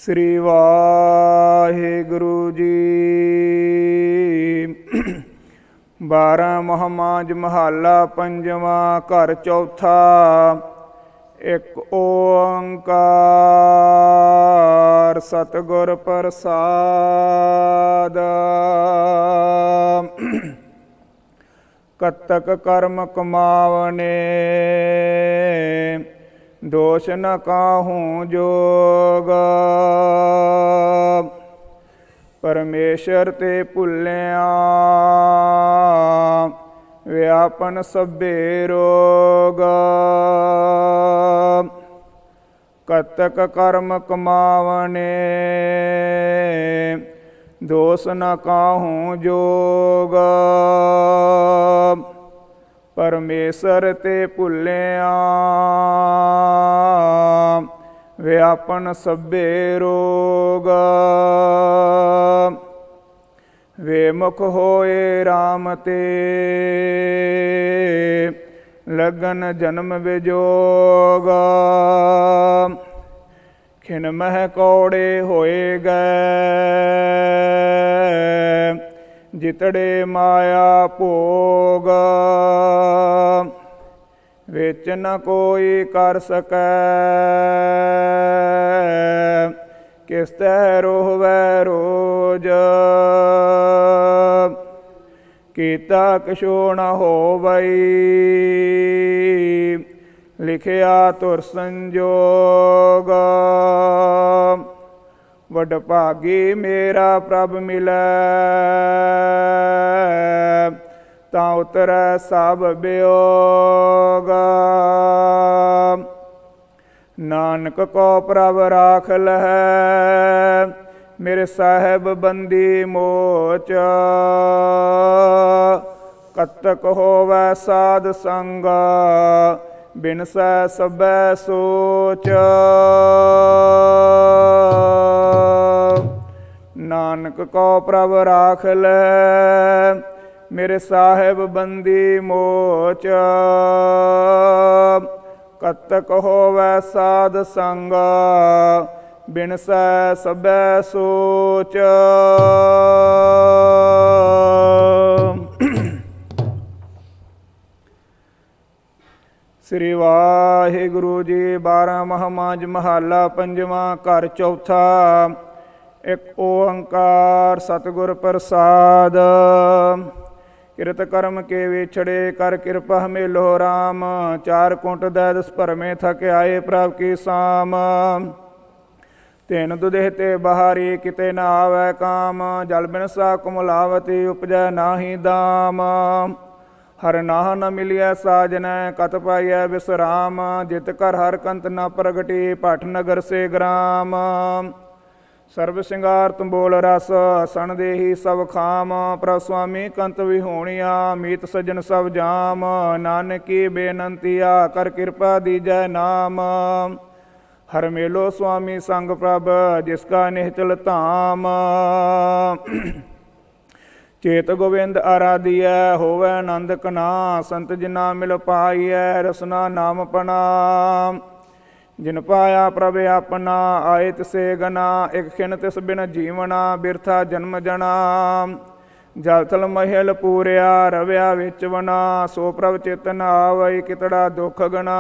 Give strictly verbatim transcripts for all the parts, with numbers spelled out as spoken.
श्री वाहिगुरु जी। बारह महामाज महाला पंजवा घर चौथा। एक ओंकार सतगुर प्रसाद। कतक कर्म कमावने दोष न काहूँ जोग। परमेश्वर ते भुलिया व्यापन सभे रोग। कतक कर्म कमावने दोष न काहूँ जोग। परमेश्वर ते भुलिया व्यापन सभे रोग। वेमुख होए राम ते लगन जन्म विजोग। खिन मह कौड़े होए गए जितड़े माया भोग। विच न कोई कर सकै किस तै रोहवै रोज। कीता किशो न होवई लिखिया तुर संजोग। वडभागी मेरा प्रभ मिलै तां उतरै सब वियोग। नानक को प्रभ राख लहै मेरे साहेब बंदी मोच। कतक होवै साध संग बिनसै सबै सोच। नानक को प्रभ राख लै मेरे साहेब बंदी मोच। कतक होवै साध संग बिनसै सबै सोच। श्री वाहिगुरु जी। बारह महामाज महाला पंजवा घर चौथा। एक ओंकार सतगुर प्रसाद। किरत कर्म के विछड़े कर कृपा मेलो राम। चार कुंट दैदस भरमे थक आए प्रभ की साम। तेन दुदेह ते बहारी किते न आवे काम। जल बिन सा कुमलावती उपजै नाहि दाम। हर नाह न मिलिया साजन कत पाइय विश्राम। जित कर हर कंत न प्रगटी भट नगर से ग्राम। सर्व सिंगार तुम्बोल रस सन देही सब खाम। प्रभ स्वामी कंत विहोणिया मीत सज्जन सब जाम। नानकी बेनंतिया कर कृपा दीजै नाम। हर मेलो स्वामी संग प्रभ जिसका निहचल धाम। चेत गोविंद आराधिय होवै आनंद कना। संत जिना मिल पाइय रसना नाम पना। जिन पाया प्रभ अपना आए तिसे गना। एक खिन तिस बिन जीवना बिरथा जन्म जना। जल थल महल पूरिया रव्या विच वना। सो प्रभ चेतन आवई कितड़ा दुख गना।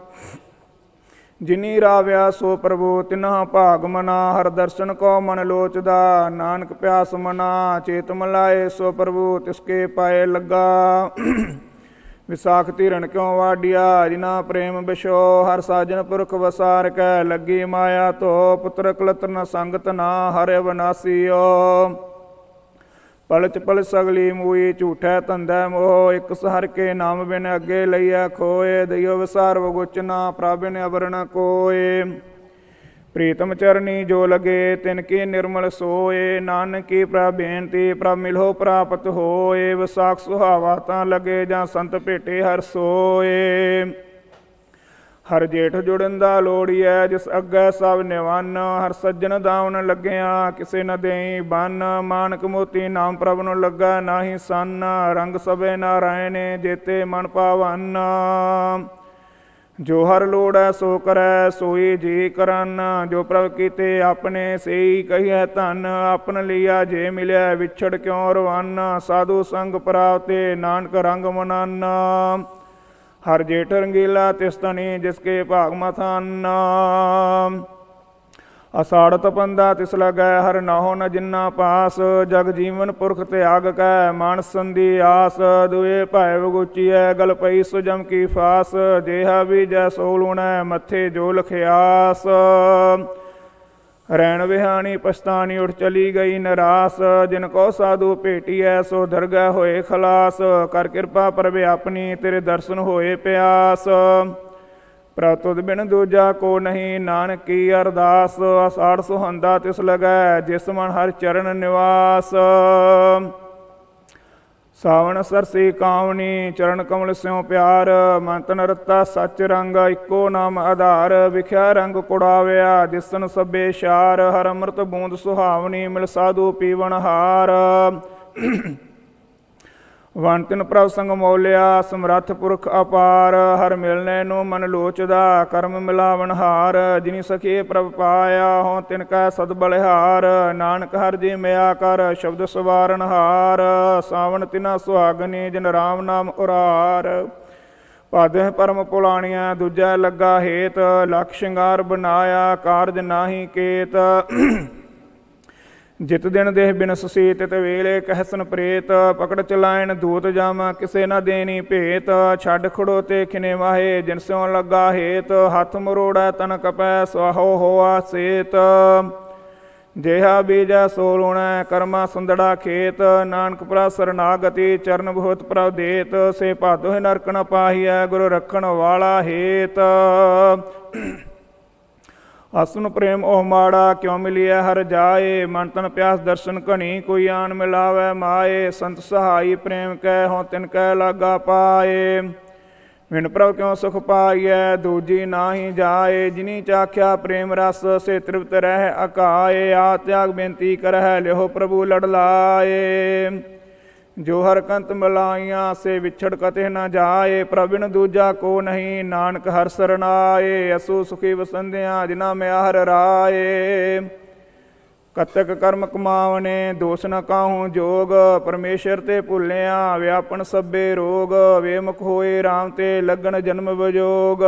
जिनी राव्या सो प्रभु तिन्ह भाग मना। हर दर्शन को मन लोचदा नानक प्यास मना। चेत मलाए सो प्रभु तिसके पाए लगा। विसाख धीरण क्यों वाडिया जिना प्रेम बिशो। हर साजन पुरख वसार कै लगी माया तो। पुत्र कलत्र न संगत ना हर अविनाशियो। पलच पल सगली मूई झूठै धंधै मोह। एक सहर के नाम बिन अगे लइया खोए। दइयो विसार वगुचना प्रभ बिन अबर न कोय। प्रीतम चरनी जो लगे तिनकी निर्मल सोए। नानक की प्रभ बेनती प्रभ मिलो प्राप्त होए। विसाख सुहावा तां लगे जां संत भेटे हर सोए। हर जेठ जुड़ंदा लोड़िए जिस अग्गै सब निवन। हर सज्जन दावन लग्गिया किसे न देई बन। मानक मोती नाम प्रभ नु लगा नाहि सन। रंग सभे नारायण जेते मन पावन। जो हर लोड़ै सो करै सोई जी करन, जो प्रभ कीते अपने सेई कहिए धन, अपन लिया जे मिलिया विछड़ क्यों रवन, साधु संग प्राप्ते नानक रंग मनन, हर जेठ रंगीला तिस धनी जिसके भाग मथान, असाड़त पंदा तिस लगै हर नाहो न जिन्ना पास, जग जीवन पुरख त्याग कै मानस संधि आस, दुए भाई बगुचिए गल पई सुजम की फास, जेहा बीजै सो लूणै मथे जो लखियास, रैन विहानी पछतानी उठ चली गई निरास, जिनको साधु भेटिए सो दरगह होए खलास, कर कृपा प्रभु अपनी तेरे दर्शन होए प्यास, प्रभ तुध बिन दूजा को नहीं नानक की अरदास, आषाढ़ सुहंदा तिस लगै जिस मन हर चरण निवास, सावन सरसी कामनी चरण कमल स्यों प्यार, मन तन रता सच रंग इको नाम आधार, विख्या रंग कुड़ाव्या दिसन सभे शार, हर अमृत बूंद सुहावनी मिल साधु पीवन हार, वन तिन प्रभ संग मौलिया समरथ पुरख अपार, हर मिलने नु मन लोचदा कर्म मिलावन हार, जिनी सखी प्रभ पाया हो तिनका सद बलिहार, नानक हर जी मया कर शब्द सवारण हार, सावन तिना सुहागनी जिन राम नाम उरार, पद परम पुलाणिया दूजा लगा हेत, लख शिंगार बनाया कारज नाही केत, जित दिन देह बिनस सी तित वेले कहसन प्रेत, पकड़ चलायन दूत जामा किसे न देनी भेत, छड़ खड़ोते खिने वाहे जिन स्यों लगा हेत, हथ मरोड़ा तन कपै स्वाहो होआ सेत, जेहा बीजा सो लूणै कर्मा संदड़ा खेत, नानक प्रा सरनागति चरण बहुत प्रभ देत, से भादो नरक न पाहिया गुरु रखण वाला हेत, असन प्रेम ओह माड़ा क्यों मिलिया हर जाए, मन तन प्यास दर्शन घनी कोई आन मिलावै माए, संत सहाई प्रेम कै हों तिन कै लागा पाए, विन प्रभ क्यों सुख पाइयै दूजी नाही जाए, जिनी चाख्या प्रेम रस से तृप्त रह अकाए, आ त्याग बेनती करह लिहो प्रभु लड़ लाए, जो हर कंत मिलाइया से विछड़ कते न जाए, प्रभिन दूजा को नहीं नानक हर सरनाए, असु सुखी वसंदिया जिना में हर राए, कतक कर्म कमावने दोष न काहूँ जोग, परमेश्वर ते भुलिया व्यापन सभे रोग, वे मुख होए राम ते लगन जन्म विजोग,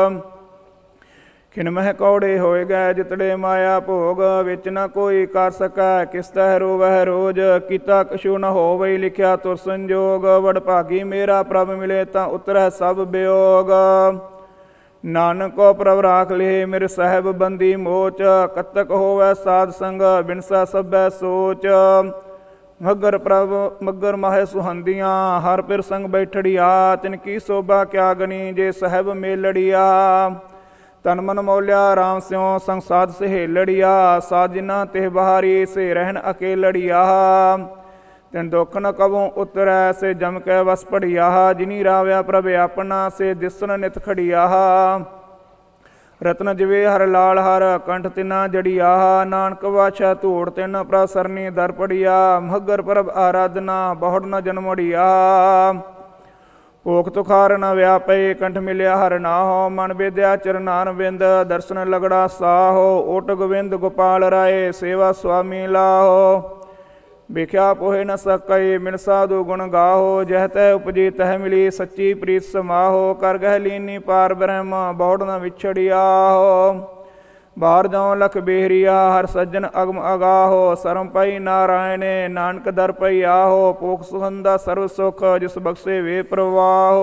खिन मह कौड़े होए गए जितड़े माया भोग, विच न कोई कर सकै किस तह रोवह रोज, कीता कछु न होवई लिखिया तुर संजोग, वड भागी मेरा प्रभ मिले तां उतरह सब वियोग, नानक को प्रभ राख ले मेरे साहब बंदी मोच, कतक होवै साध संग बिनसा सभै सोच, मगर प्रभ मगर माहे सुहंदियाँ हर पिर संग बैठड़िया, तिनकी शोभा क्या गनी जे साहब मेलड़िया, तन मन मौलिया राम स्यों संग साध सहेलड़िया, साजिना तेह बहारी से रहन अकेलड़िया, तिन दुख न कबों उतरै से जम कै वस पड़िया, जिनी राव्या प्रभ अपना से दिसन नित खड़िया, रत्न जिवे हर लाल हर कंठ तिना जड़िया, नानक वाछा धूड़ तिन प्रभ सरनी दर पड़िया, मगर प्रभ आराधना बहुड़ न जन्मड़िया, भोख तुखार न व्यापे कंठ मिलिया हर नाहो, मन बेद्या चरनार बिंद दर्शन लगड़ा साहो, ओट गोविंद गोपाल राय सेवा स्वामी लाहो, विख्या पोहे न सकई मिन साधु गुण गाहो, जह तह उपजी तह मिली सच्ची प्रीत समाहो, कर गह लीनी पार ब्रह्म बहुड़ न विछड़ियाहो, बाहर जाओ लख बेहरिया हर सज्जन अगम अगाहो, सरम पई नारायणे नानक दर पई आहो, पोख सुहंदा सर्व सुख जिस बख्शे वे प्रवाहो,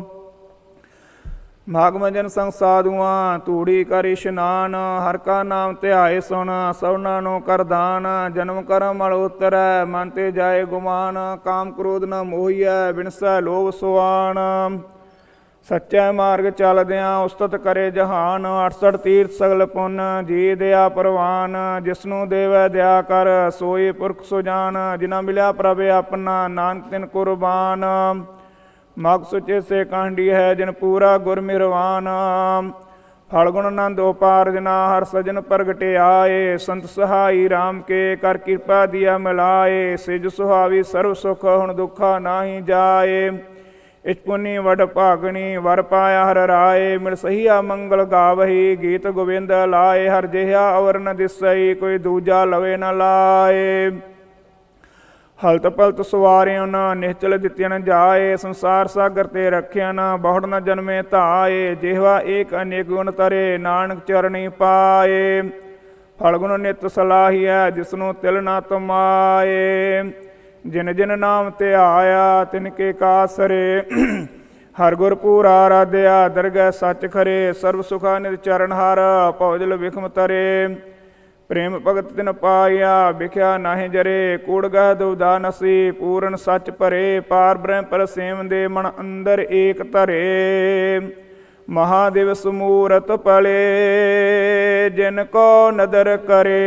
भागमजन संग साधुआ तूड़ी कर इशनान, हर का नाम ध्याए सुन सवना नो कर दान, जन्म करम मल उतरै मन ते जाए गुमान, काम क्रोध न मोहिया बिनसै लोभ सुआन, सच्चा मार्ग चलद्या उस्तत करे जहान, अठसठ तीर्थ सगल पुन जी दया परवान, जिसनों देवै दया कर सोई पुरख सुजान, जिना मिलिया प्रभ अपना नानक तिन कुर्बान, मग सुचे से कांडी है जिन पूरा गुर मिरवान, फलगुण नंद उपार्जना हर सजन प्रगटे आए, संत सहाई राम के कर कृपा दिया मिलाए, सिज सुहावी सर्व सुख हुण दुखा नाही जाए, इच पुनि वड भागणी वर पाया हर राय। मिल सहिया मंगल गावही गीत गोविंद लाए। हर जिहा अवर न दिसई कोई दूजा लवे न लाए। हलत पलत सवारियों न निश्चल दित्तियां न जाए। संसार सागर ते रखिया न बहुड़ न जन्मे धाए। जिहवा एक अनेक गुण तरे नानक चरणी पाए। फलगुण नित सलाहिया जिसनों तिल न तमाए। जिन जिन नाम ते आया तिनके कासरे। हर गुरपुर आराध्या दरगह सच खरे। सर्व सुखा नित चरण हर भौजल विखम तरे। प्रेम भगत तिन पाया बिख्या नाहि जरे। कूड़ गह दुविधा नसी पूर्ण सच भरे। पार ब्रह्म पर सेम दे मन अंदर एक धरे। महादिवस मूरत पले जिनको नदर करे।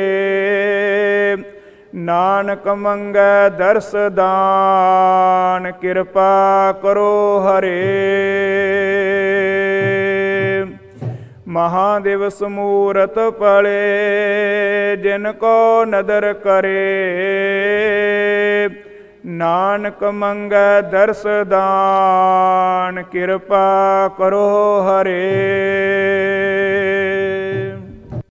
नानक मंगै दर्श दान कृपा करो हरे। महादिवस मूरत पले जिनको नदर करे। नानक मंगै दर्श दान कृपा करो हरे।